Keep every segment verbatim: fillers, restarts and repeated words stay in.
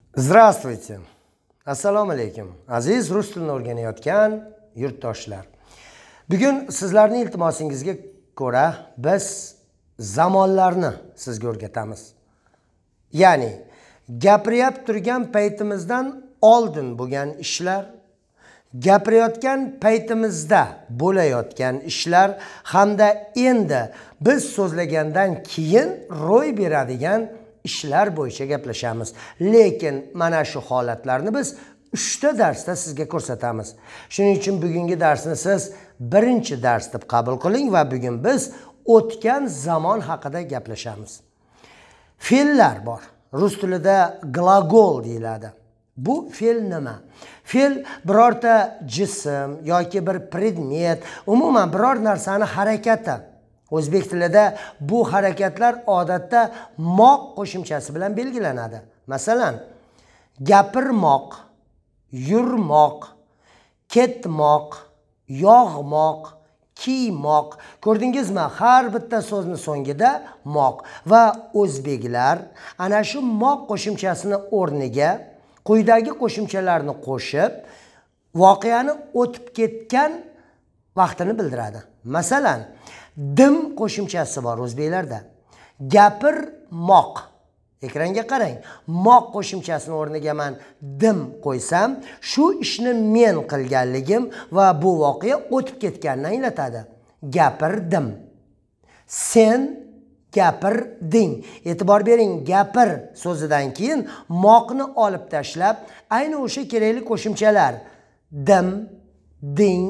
Здравствуйте. Assalomu alaykum. Aziz rus tilini o'rganayotgan yurtdoshlar. Bugun sizlarning iltimosingizga ko'ra biz zamonlarni sizga o'rgatamiz. Ya'ni gapirib turgan paytimizdan oldin bo'lgan ishlar, gapirayotgan paytimizda bo'layotgan ishlar hamda endi biz so'zlagandan keyin ro'y beradigan ishlar bo'yicha gaplashamiz. Lekin mana shu holatlarni biz uchta darsda sizga ko'rsatamiz. Shuning uchun bugungi darsni siz birinchi dars deb qabul qiling va bugun biz o'tgan zamon haqida gaplashamiz. Fe'llar bor. Rus tilida glagol deyiladi. Bu fe'l nima? Fe'l birorta jism yoki bir predmet, umuman biror narsani harakati. O'zbek tilida bu harakatlar odatda moq qo'shimchasi bilan belgilanadi. Masalan, gapirmoq, yurmoq, ketmoq, yog'moq, kiymoq. Ko'rdingizmi? Har bitta so'zni so'ngida moq va o'zbeklar ana shu moq qo'shimchasini o'rniga quyidagi qo'shimchalarni qo'shib voqeani o'tib ketgan vaqtini bildiradi. Masalan, dim qo'shimchasi bor o'zbeklarda. Gapirmoq. Ekranga qarang. Moq qo'shimchasini o'rniga men dim qo'ysam, shu ishni men qilganligim va bu voqea o'tib ketganini anglatadi. Gapirdim. Sen gapirding. E'tibor bering, gapir so'zidan keyin moqni olib tashlab, ayni o'sha kerakli qo'shimchalar dim, ding,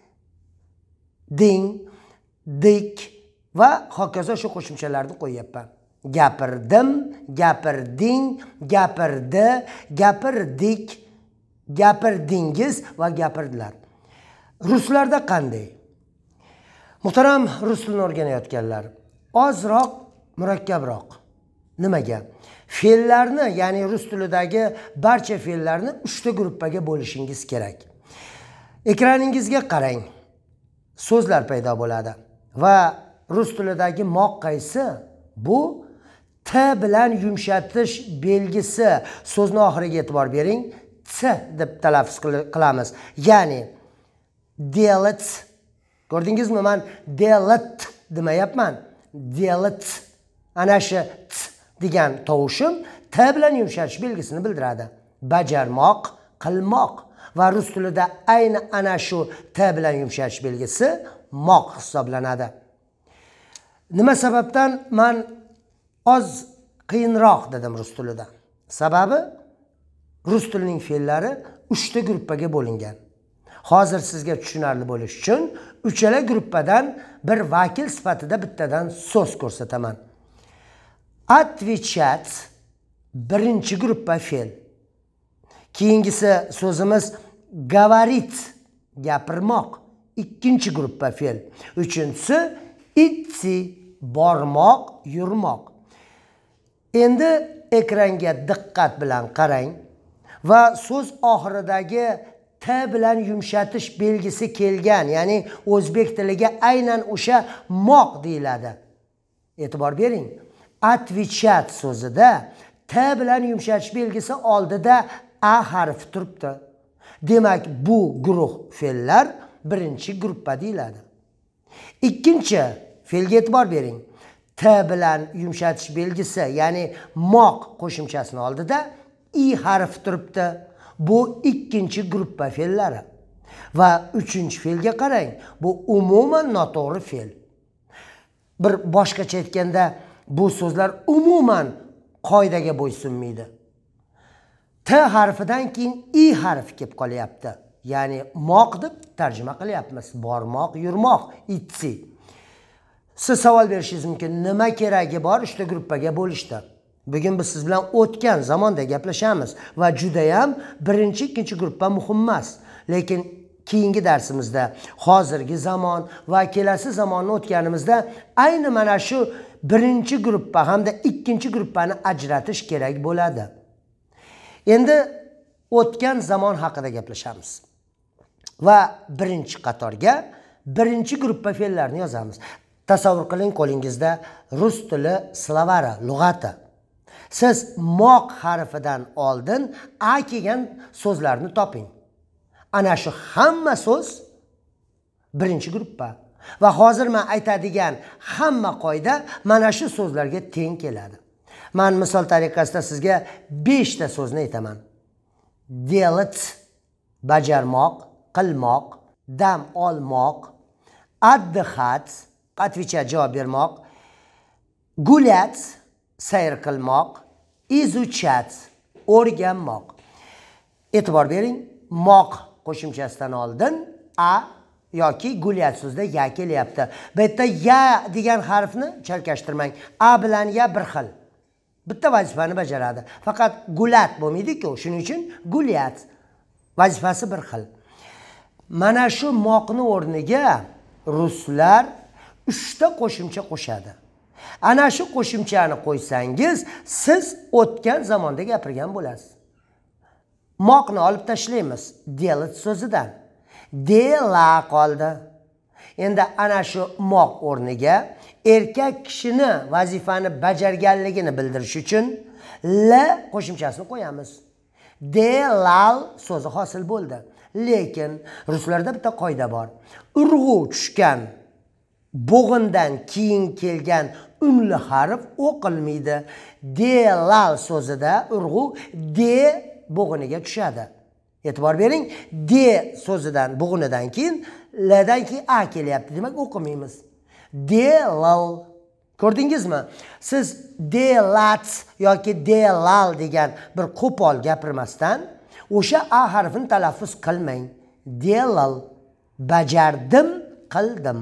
ding, dik va hokazo shu qo'shimchalarni qo'yyapman. Gapirdim, gapirding, gapirdi, gapirdik, gapirdingiz va gapirdilar. Ruslarda qanday? Muhtaram rus tilini o'rganayotganlar, ozroq murakkabroq. Nimaga? Fe'llarni, ya'ni rus tilidagi barcha fe'llarni uchta gruppaga bo'lishingiz kerak. Ekraningizga qarang. So'zlar paydo bo'ladi va rus tilidagi moq qaysi? Bu t bilan yumshatish belgisi. So'zni oxiriga e'tibor bering. T deb talaffuz qilamiz. Ya'ni делать. Ko'rdingizmi? Men делать demayapman. Делать. Ana shu t degan tovushim t bilan yumshatish belgisini bildiradi. Bajarmoq, qilmoq. Va rus tilida ayni ana shu t bilan yumshatish belgisi moq hisoblanadi. Nima sababdan men oz qiyinroq dedim rus tilida? Sababi rus tilining fe'llari uchta gruppaga bo'lingan. Hozir sizga tushunarli bo'lish uchun uchala gruppadan bir vakil sifatida bittadan so'z ko'rsataman. Отвечать birinchi gruppa fe'l. Keyingisi so'zimiz говорить, gapirmoq, ikkinchi gruppa fe'l. Uchinchisi idти, bormoq, yurmoq. Endi ekranga diqqat bilan qarang va so'z oxiridagi t bilan yumshatish belgisi kelgan, ya'ni o'zbek tiliga aynan o'sha moq deyiladi. E'tibor bering. Отвечать so'zida t bilan yumshatish belgisi oldida a harfi turibdi. Demak, bu guruh fe'llar birinchi gruppa deyiladi. Ikkinchi fe'lga e'tibor bering. T bilan yumshatish belgisi, ya'ni moq qo'shimchasini oldida i harfi turibdi. Bu ikkinchi gruppa fe'llari. Va uchinchi fe'lga qarang. Bu umuman noto'g'ri fe'l. Bir boshqacha aytganda, bu so'zlar umuman qoidaga bo'ysunmaydi. T harfidan keyin i harfi kelib qolyapti. Ya'ni moq deb tarjima qilyapmiz. Bormoq, yurmoq, idти. Siz savol berishingiz mumkin, nima keragi bor uchta gruppaga bo'lishdi? Bugun biz siz bilan o'tgan zamonda gaplashamiz va juda ham birinchi, ikkinchi gruppa muhim emas. Lekin keyingi darsimizda hozirgi zamon va kelasi zamonni o'tganimizda ayni mana shu birinchi gruppa hamda ikkinchi gruppani ajratish kerak bo'ladi. Endi o'tgan zamon haqida gaplashamiz. Va birinchi qatorga birinchi gruppa fe'llarni yozamiz. Tasavvur qiling, qo'lingizda rus tili slovari, lug'ati. Siz moq harfidan oldin a kelgan so'zlarni toping. Ana shu hamma so'z birinchi gruppa. Va hozir men aytadigan hamma qoida mana shu so'zlarga teng keladi. Men misol tariqasida sizga besh ta so'zni aytaman. Делать, bajarmoq, qilmoq, dam olmoq, отдыхать, отвечать, javob bermoq, gulять, sayr qilmoq, изучать, o'rganmoq. E'tibor bering, moq qo'shimchasidan oldin a yoki gulyat so'zida ya kelyapti. Bu yerda ya degan harfni chalkashtirmang. A bilan ya bir xil. Bitta vazifani bajaradi. Faqat gulat bo'lmaydi-ku, shuning uchun gulyat vazifasi bir xil. Mana shu moqni o'rniga ruslar uchta qo'shimcha qo'shadi. Ana shu qo'shimchani qo'ysangiz, siz o'tgan zamonda gapirgan bo'lasiz. Moqni olib tashlaymiz делать so'zidan. Dela qoldi. Endi ana shu moq o'rniga erkak kishini vazifani bajarganligini bildirish uchun la qo'shimchasini qo'yamiz. Delal so'zi hosil bo'ldi. Lekin ruslarda bitta qoida bor. Urg'u tushgan bo'g'indan keyin kelgan unli harf o'qilmaydi. Delal so'zida urg'u de bo'g'iniga tushadi. E'tibor bering, de so'zidan bo'g'inidan keyin ladan keyin a kelyapti, demak o'qimaymiz. Delal. Ko'rdingizmi? Siz delat yoki delal degan bir qo'pol gapirmasdan o'sha a harfini talaffuz qilmang. Delal. Bajardim, qildim.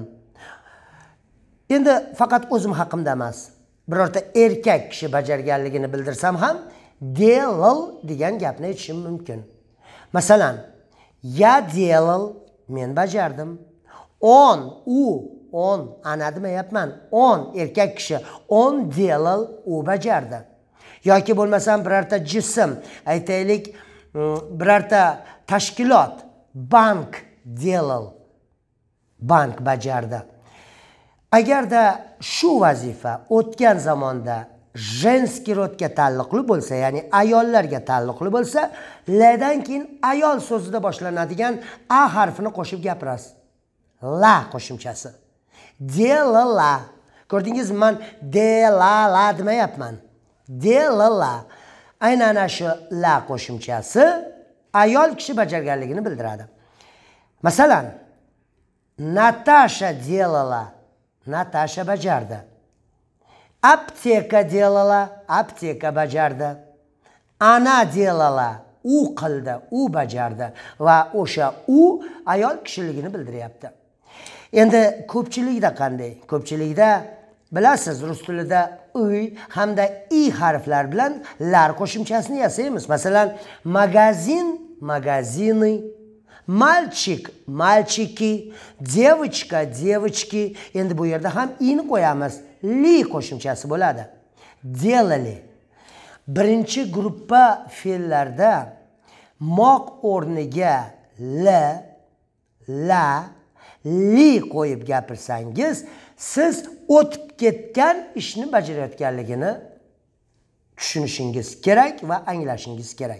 Endi faqat o'zim haqimda emas, birorta erkak kishi bajarganligini bildirsam ham delal degan gapni aytishim mumkin. Masalan, ya delal, men bajardim. On, u, on, ana demayapman. On, erkak kishi. On delal, u bajardi. Yoki bo'lmasam birorta jism, aytaylik, birorta tashkilot, bank delal, bank bajardi. Agarda shu vazifa o'tgan zamonda jenskiy rodga taalluqli bo'lsa, ya'ni ayollarga taalluqli bo'lsa, ladan keyin ayol so'zida boshlanadigan a harfini qo'shib gapirasiz. La qo'shimchasi. Delala. Ko'rdingizmi, men delala demayapman. Delala. Aynan ana shu la qo'shimchasi ayol kishi bajarganligini bildiradi. Masalan, Natasha delala. Natasha bajardi. Apteka delala, apteka bajardi. Ana delala, u qildi, u bajardi va o'sha u ayol kishiligini bildiryapti. Endi ko'pchilikda qanday? Ko'pchilikda bilasiz, rus tilida uy hamda i harflar bilan lar qo'shimchasini yasaymiz. Masalan, magazin, magazini, Мальчик, мальчики, девочка, девочки. Endi bu yerda ham i'ni qo'yamiz. Li qo'shimchasi bo'ladi. Delali. Birinchi gruppa fe'llarda moq o'rniga la, la, li qo'yib gapirsangiz, siz o'tib ketgan ishni bajarayotganligini tushunishingiz kerak va anglashingiz kerak.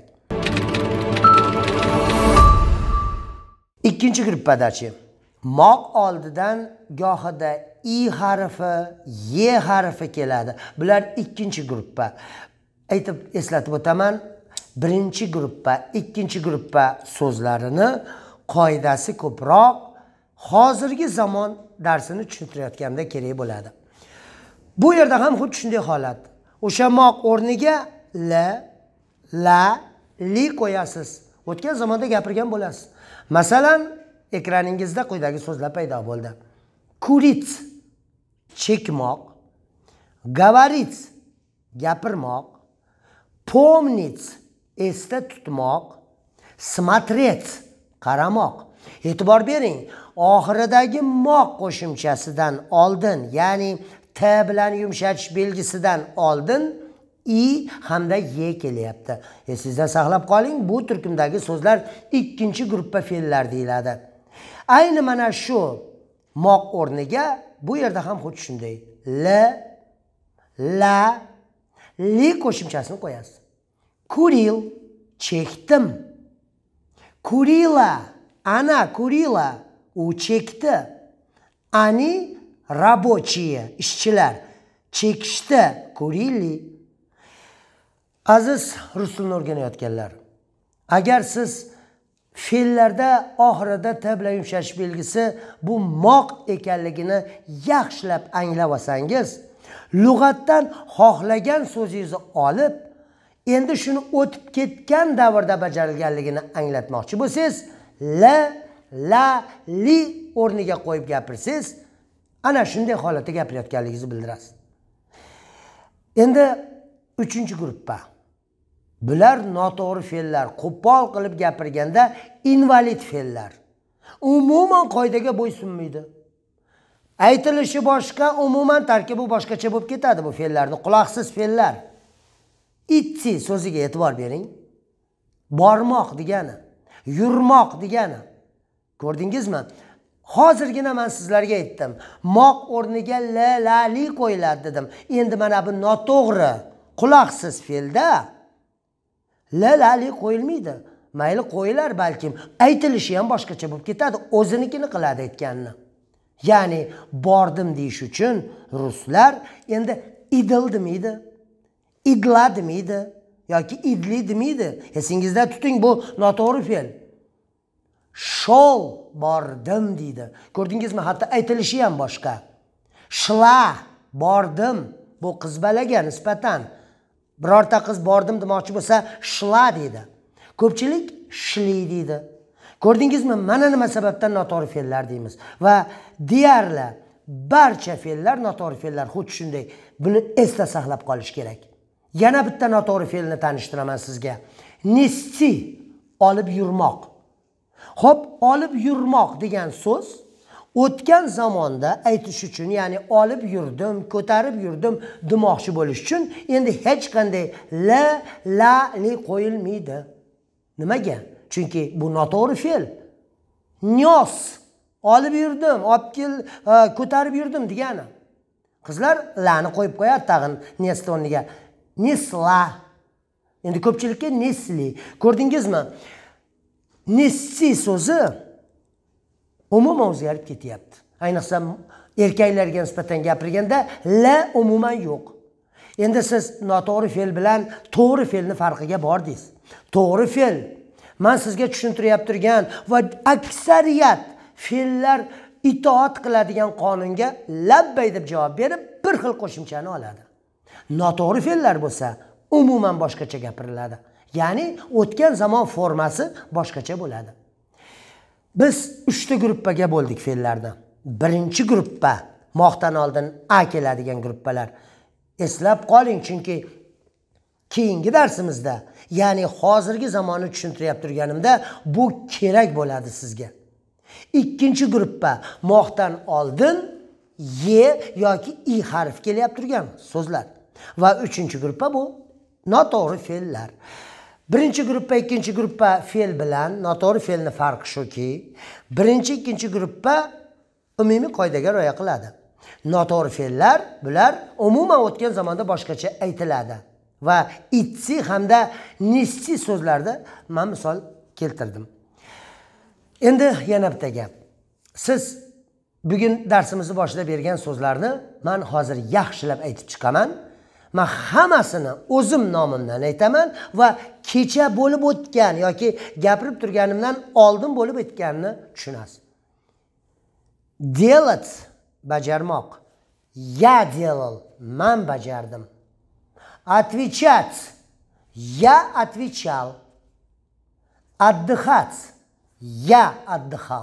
Ikkinchi gruppadachi moq oldidan gohida i harfi, ye harfi keladi. Bular ikkinchi gruppa. Aytib eslatib o'taman, birinchi gruppa, ikkinchi gruppa so'zlarini qoidasi ko'proq hozirgi zamon darsini tushuntirayotganda kerak bo'ladi. Bu yerda ham xuddi shunday holat. O'sha moq o'rniga la, la, li qo'yasiz. O'tgan zamonda gapirgan bo'lasiz. Masalan, ekraningizda quyidagi so'zlar paydo bo'ldi. Kurit, chekmoq, говорить, gapirmoq, помнить, esda tutmoq, смотреть, qaramoq. E'tibor bering, oxiridagi moq qo'shimchasidan oldin, ya'ni t bilan yumshatish belgisidan oldin i hamda ye kelyapti. Esingizda saqlab qoling, bu turkumdagi so'zlar ikkinchi gruppa fe'llar deyiladi. Ayni mana shu moq o'rniga bu yerda ham xuddi shunday. La, la, li qo'shimchasini qo'yasiz. Kuril, chekdim. Kurila, ana kurila, u chekdi. Ani рабочие, ishchilar, chekishdi, kurili. Aziz rusulni o'rganayotganlar, agar siz fe'llarda oxirida t bilan yumshash belgisi bu moq ekanligini yaxshilab anglab olsangiz, lug'atdan xohlagan so'zingizni olib, endi shuni o'tib ketgan davrda bajarilganligini anglatmoqchi bo'lsangiz, la, la, li o'rniga qo'yib gapirsangiz, ana shunday holatda gapirayotganligingizni bildirasiz. Endi uchinchi gruppa. Bular noto'g'ri fe'llar, qo'pol qilib gapirganda invalid fe'llar. Umuman qoidaga bo'ysunmaydi. Aytilishi boshqa, umuman tarkibi boshqacha bo'lib ketadi bu fe'llarni, quloqsiz fe'llar. Itsi so'ziga e'tibor bering. Bormoq degani, yurmoq degani. Ko'rdingizmi? Hozirgina men sizlarga aytdim. Moq o'rniga la, la, li qo'yiladi dedim. Endi mana bu noto'g'ri, quloqsiz fe'lda la, la, li qo'yilmaydi. Mayli qo'yilar balkim, aytilishi ham boshqacha bo'lib ketadi. O'zinikini qiladi aytganini. Ya'ni bordim deyish uchun ruslar endi idil demaydi, idla demaydi yoki idli demaydi. Esingizda tuting, bu noto'g'ri fe'l. Shol, bordim deydi. Ko'rdingizmi? Hatto aytilishi ham boshqa. Shla, bordim. Bu qiz balaga nisbatan. Birorta qiz bordim demoqchi bo'lsa, shla deydi. Ko'pchilik shli deydi. Ko'rdingizmi? Mana nima sababdan noto'g'ri fe'llar deymiz. Va deyarli barcha fe'llar noto'g'ri fe'llar. Xuddi shunday. Buni esda saqlab qolish kerak. Yana bitta noto'g'ri fe'lni tanishtiraman sizga. Nesti, olib yurmoq. Xo'p, olib yurmoq degan so'z o'tgan zamonda aytish uchun, ya'ni olib yurdim, ko'tarib yurdim demoqchi bo'lish uchun endi hech qanday la, la, li qo'yilmaydi. Nimaga? Chunki bu noto'g'ri fe'l. Nyos, olib yurdim, olib kel, ko'tarib yurdim degani. Qizlar lani qo'yib qo'yadi tag'in nesli o'rniga. Nesla. Endi ko'pchilikka nesli. Ko'rdingizmi? Nessi so'zi umuman o'zgarib ketyapti. Ayniqsa erkaklarga nisbatan gapirganda la umuman yo'q. Endi siz noto'g'ri fe'l bilan to'g'ri fe'lni farqiga bordingiz. To'g'ri fe'l men sizga tushuntirib turgan va aksariyat fe'llar itoat qiladigan qonunga labbay deb javob berib, bir xil qo'shimchani oladi. Noto'g'ri fe'llar bo'lsa, umuman boshqacha gapiriladi. Ya'ni o'tgan zamon formasi boshqacha bo'ladi. Biz uchta gruppaga bo'ldik fe'llarni. Birinchi gruppa moqdan oldin a keladigan gruppalar. Eslab qoling, chunki keyingi darsimizda, ya'ni hozirgi zamonni tushuntirib turganimda bu kerak bo'ladi sizga. Ikkinchi gruppa moqdan oldin ye yoki i harf kelyap turgan so'zlar. Va uchinchi gruppa bu noto'g'ri fe'llar. Birinchi gruppa, ikkinchi gruppa fe'l bilan noto'g'ri fe'lni farqi shuki, birinchi, ikkinchi gruppa umumiy qoidaga rioya qiladi. Noto'g'ri fe'llar bular umuman o'tgan zamonda boshqacha aytiladi. Va itsi hamda nisti so'zlarda men misol keltirdim. Endi yana bitta gap. Siz bugun darsimizni boshida bergan so'zlarni men hozir yaxshilab aytib chiqaman. Men hammasini o'zim nomimdan aytaman va kecha bo'lib o'tgan yoki gapirib turganimdan oldin bo'lib o'tganini tushunasiz. Делать bajarmoq. Я делал, men bajardim. Отвечать. Я отвечал. Отдыхать. Я отдыхал.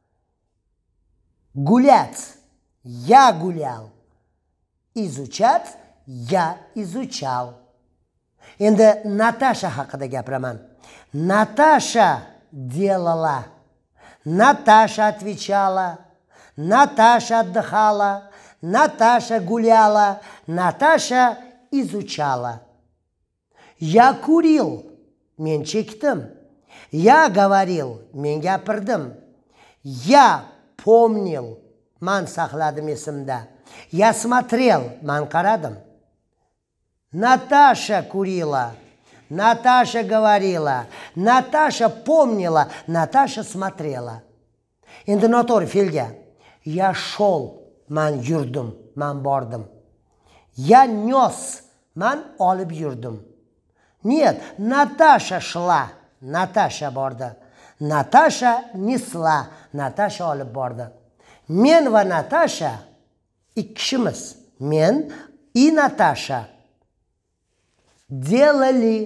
Гулять. Я гулял. Изучать. Я изучал. Endi Natasha haqida gapiraman. Natasha делала. Natasha отвечала. Natasha отдыхала. Natasha гуляла. Natasha изучала. Я курил. Men chekdim. Я говорил. Men gapirdim. Я помнил. Men saqladim esimda. Я смотрел. Men qaradim. Natasha курила, Natasha говорила, Natasha помнила, Natasha смотрела. Endi noto'g'ri fe'lga я шел, man yurdim, man bordim. Я нес, man olib yurdim. Нет, Natasha шла, Natasha bordi. Natasha nesla, Natasha olib bordi. Men va Natasha ikkishimiz. Men и Natasha делали,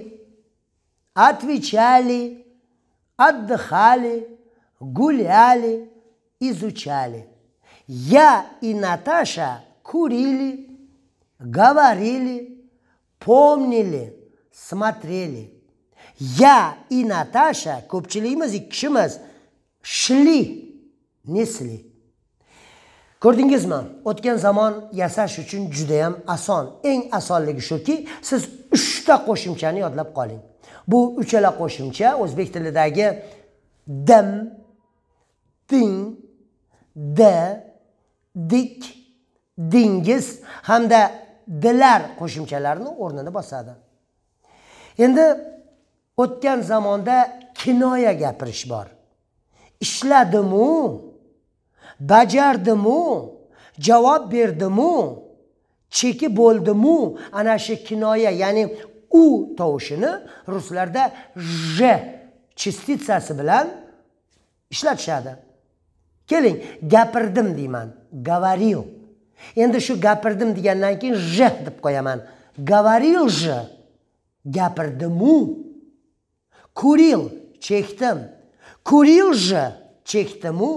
отвечали, отдыхали, гуляли, изучали. Я и Наташа курили, говорили, помнили, смотрели. Я и Natasha ko'pchiligimiz ikkishimiz shli, nesli. Ko'rdingizmi? O'tgan zamon yasash uchun juda ham oson. Eng osonligi shuki, siz uchta qo'shimchani yodlab qoling. Bu uchala qo'shimcha o'zbek tilidagi dim, ding, de, dik, dingiz hamda dilar qo'shimchalarini o'rnini bosadi. Endi o'tgan zamonda kinoya gapirish bor. Ishladimu, bajardimu, javob berdimu, cheki bo'ldimu, ana shu kinoya, ya'ni u tovushini ruslarda j chistitsasi bilan ishlatishadi. Keling, gapirdim deyman, gavaril. Endi shu gapirdim degandan keyin j deb qo'yaman. Gavaril j, gapirdimu. Kuril, chekdim. Kuril j, chekdimu.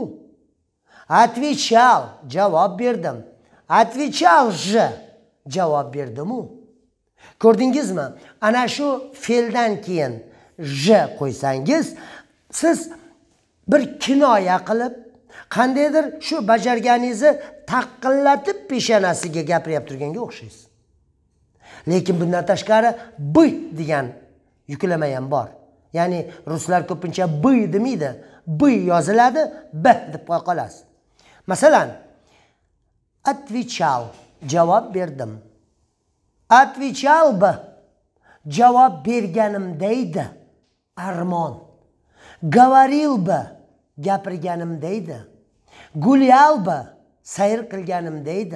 Отвечал, javob berdim. Отвечал j, javob berdimu. Ko'rdingizmi? Ana shu fe'ldan keyin j qo'ysangiz, siz bir kinoya qilib, qandaydir shu bajarganingizni taqillatib peshonasiga gapirib turganga o'xshaysiz. Lekin bundan tashqari b degan yuklama ham bor. Ya'ni ruslar ko'pincha b demaydi, b yoziladi, b deb qo'ya qolasiz. Masalan, отвечал, javob berdim. Отвечал бы, javob berganimdaydi, armon. Говорил бы, gapirganimdaydi. Гулял бы, sayr qilganimdaydi.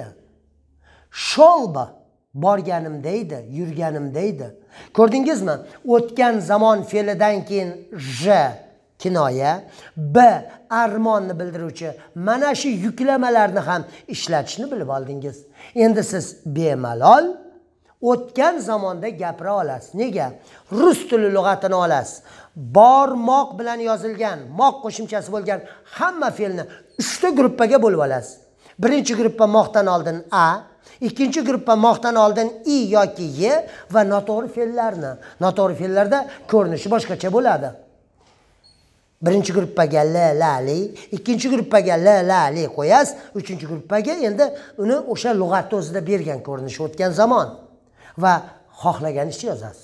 Шел бы, borganimdaydi, yurganimdaydi. Ko'rdingizmi? O'tgan zamon fe'lidan keyin j kinoya, b armonni bildiruvchi mana shu yuklamalarni ham ishlatishni bilib oldingiz. Endi siz bemalol o'tgan zamonda gapira olasiz. Nega? Rus tili lug'atini olasiz. Bormoq bilan yozilgan, moq qo'shimchasi bo'lgan hamma fe'lni uchta gruppaga bo'lib olasiz. Birinchi gruppa moqdan oldin a, ikkinchi gruppa moqdan oldin i yoki y va noto'g'ri fe'llarni. Noto'g'ri fe'llarda ko'rinishi boshqacha bo'ladi. Birinchi gruppaga l, la, li, ikkinchi gruppaga l, la, li qo'yasiz, uchinchi gruppaga endi uni o'sha lug'atda o'zida bergan ko'rinishi o'tgan zamon va xohlaganishicha yozasiz.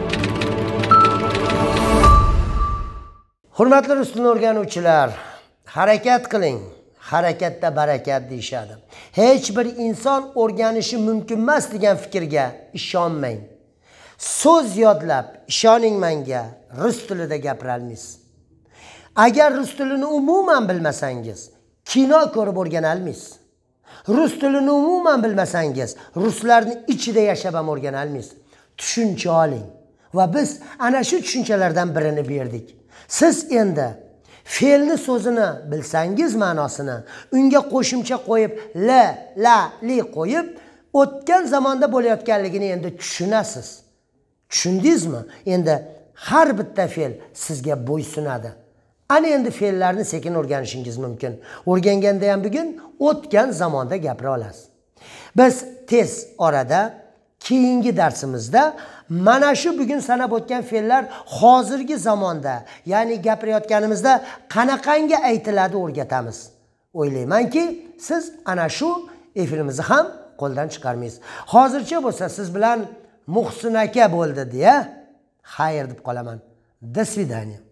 Hurmatli rus tilini o'rganuvchilar, harakat qiling. Harakatda barakat deyshadi. Hech bir inson o'rganishi mumkin emas degan fikrga ishonmang. So'z yodlab, ishoning menga, rus tilida gapira olmaysiz. Agar rus tilini umuman bilmasangiz, kino ko'rib o'rgana olmaysiz. Rus tilini umuman bilmasangiz, ruslarning ichida yashab ham o'rgana olmaysiz. Tushuncha oling va biz ana shu tushunchalardan birini berdik. Siz endi fe'lni so'zini bilsangiz ma'nosini, unga qo'shimcha qo'yib l, la, li qo'yib, o'tgan zamonda bo'layotganligini endi tushunasiz. Tushundingizmi? Endi har bitta fe'l sizga bo'ysunadi. Ana endi fe'llarni sekin o'rganishingiz mumkin. O'rganganda ham bugun o'tgan zamonda gapira olasiz. Biz tez orada keyingi darsimizda mana shu bugun sanab o'tgan fe'llar hozirgi zamonda, ya'ni gapirayotganimizda qanaqangi aytiladi o'rgatamiz. O'ylaymanki, siz ana shu efirimizni ham qo'ldan chiqarmaysiz. Hozircha bo'lsa siz bilan Muhsin aka bo'ldi deya xayr deb qolaman. До свидания.